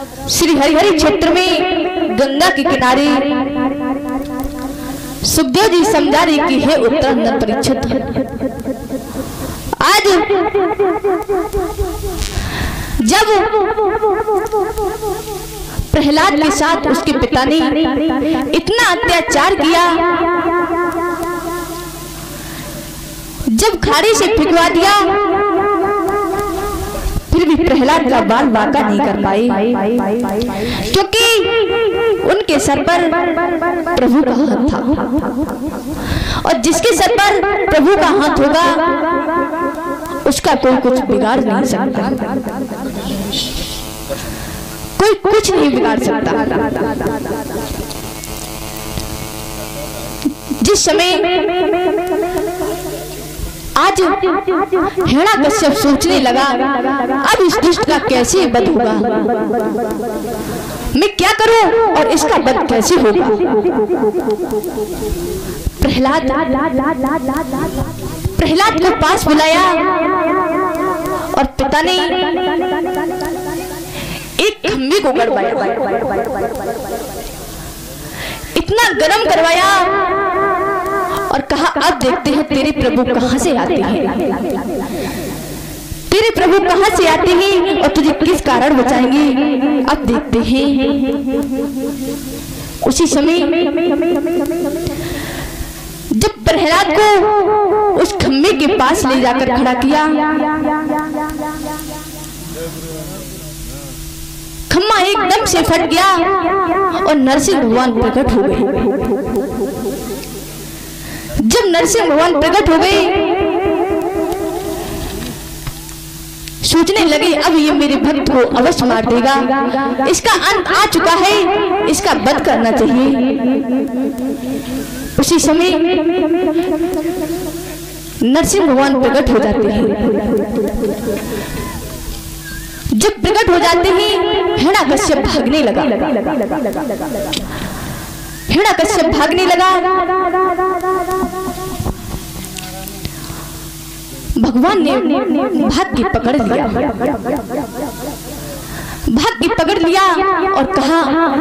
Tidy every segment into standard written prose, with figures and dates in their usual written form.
श्री हरिहर क्षेत्र में गंगा के किनारे सुखदेव जी समझा रहे कि हे उत्तरांचल परीक्षित, आज जब प्रहलाद के साथ उसके पिता ने इतना अत्याचार किया, जब खाड़ी से फेंकवा दिया, फिर भी प्रहलाद का बाल बांका नहीं कर पाए, क्योंकि उनके सर पर प्रभु का हाथ था, और जिसके सर पर प्रभु का हाथ होगा उसका कोई कुछ बिगाड़ नहीं सकता, कोई कुछ नहीं बिगाड़ सकता। जिस समय आज हिरण्यकश्यप सोचने लगा अब इस दुष्ट का कैसे वध होगा, मैं क्या करूं और इसका वध कैसे होगा। प्रहलाद को पास बुलाया और पिता ने एक खम्भे को गड़वाया, इतना गर्म करवाया और कहा अब देखते हैं तेरे प्रभु कहां से आते हैं, तेरे प्रभु कहां से आते हैं और तुझे किस कारण बचाएंगे, अब देखते हैं। उसी समय जब प्रहलाद को उस खम्भे के पास ले जाकर खड़ा किया, खम्भा एकदम से फट गया और नरसिंह भगवान प्रकट हो गए। जब नरसिंह भगवान प्रकट हो गए, सोचने लगे अब ये मेरे भक्त को अवश्य मार देगा, इसका अंत आ चुका है, इसका वध करना चाहिए। उसी समय नरसिंह भगवान प्रकट हो जाते हैं। जब प्रकट हो जाते हैं हिरण्यकश्यप भागने लगा, हिरण्यकश्यप भागने लगा। भगवान ने भाग के पकड़ लिया, भाग के पकड़ लिया और कहा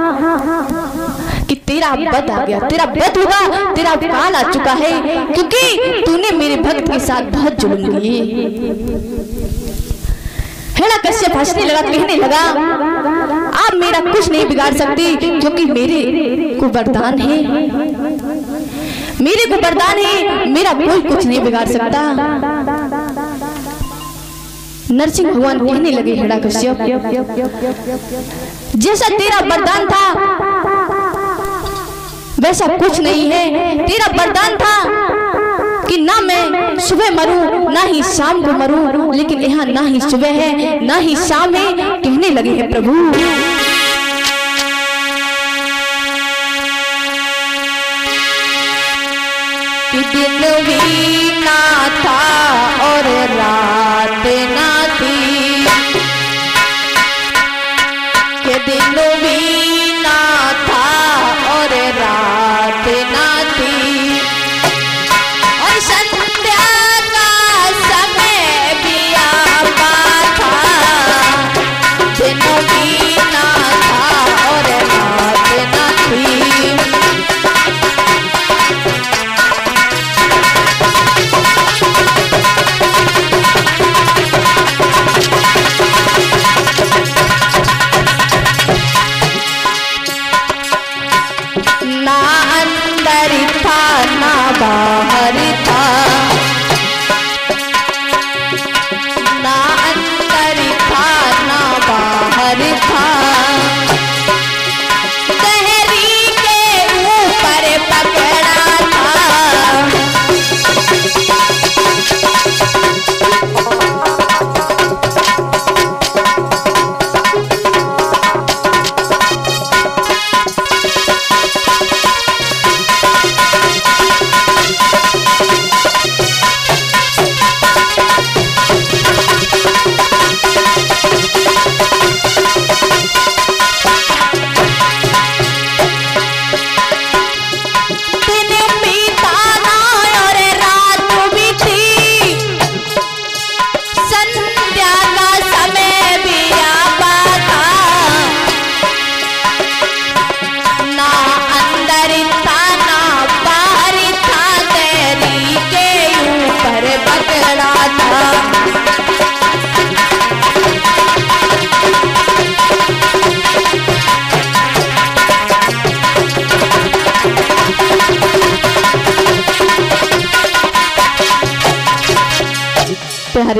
कि तेरा वध आ गया, तेरा वध होगा, तेरा काल आ चुका है, क्योंकि तूने मेरे भक्त के साथ बहुत जुल्म किए। हिरण्यकश्यप हंसने लगा, कहने लगा आप मेरा कुछ नहीं बिगाड़ सकते, क्योंकि मेरे को वरदान है, मेरे को वरदान है, मेरा कोई कुछ नहीं बिगाड़ सकता। नरसिंह भगवान कहने लगे हिरण्यकश्यप जैसा तेरा वरदान था वैसा कुछ नहीं है, तेरा वरदान था कि ना मैं सुबह मरूं ना ही शाम को मरूं, लेकिन यहाँ ना ही सुबह है ना ही शाम है। कहने लगे हैं प्रभु कि दिन भी ना था और रात ना थी, कि दिन भी ना था और रात ना थी, और संध्या का समय भी आपा था, दिन भी ना था और रात ना थी।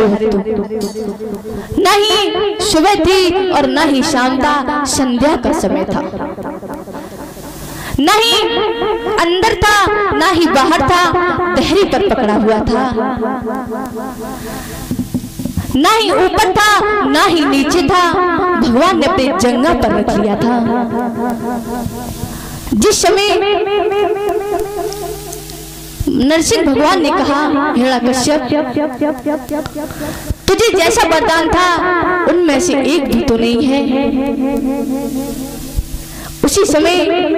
प्यारे भक्तों, न ही सुबह थी और न ही शाम था, संध्या का समय था। न ही अंदर था न ही बाहर था, देहरी पर पकड़ा हुआ था। न ही ऊपर था न ही नीचे था, भगवान ने अपने जंगा पर रख लिया था। जिस समय नरसिंह भगवान ने कहा, हिरण्यकश्यप तुझे जैसा वरदान था उनमें से एक भी तो नहीं है। उसी समय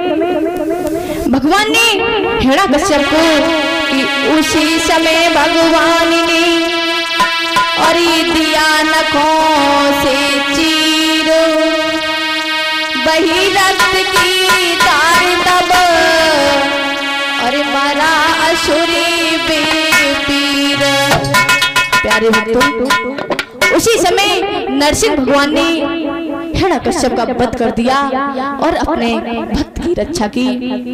भगवान ने हिरण्यकश्यप को, उसी समय भगवान ने और दिया नखों से चीर, बही रक्त की धार तब और मारा असुरी बेपीर। प्यारे भक्तों, उसी समय नरसिंह भगवान ने हिरण्यकश्यप का वध कर दिया और अपने भक्त की रक्षा की।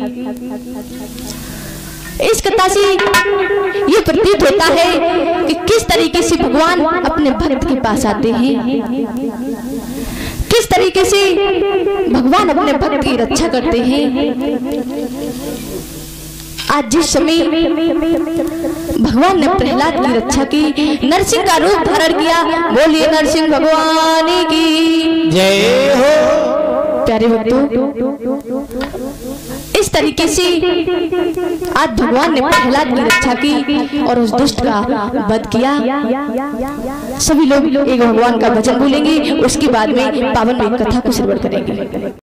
इस कथा से ये प्रतीत होता है कि किस तरीके से भगवान अपने भक्त के पास आते हैं, किस तरीके से भगवान अपने भक्त की रक्षा करते हैं। आज जिस समय भगवान ने प्रहलाद की रक्षा की, नरसिंह का रूप धारण किया, बोलिए नरसिंह भगवान की जय हो। प्यारे भक्तों, इस तरीके से आज भगवान ने प्रहलाद की रक्षा की और उस दुष्ट का वध किया। सभी लोग एक भगवान का भजन बोलेंगे, उसके बाद में पावन में कथा को श्रवण करेंगे।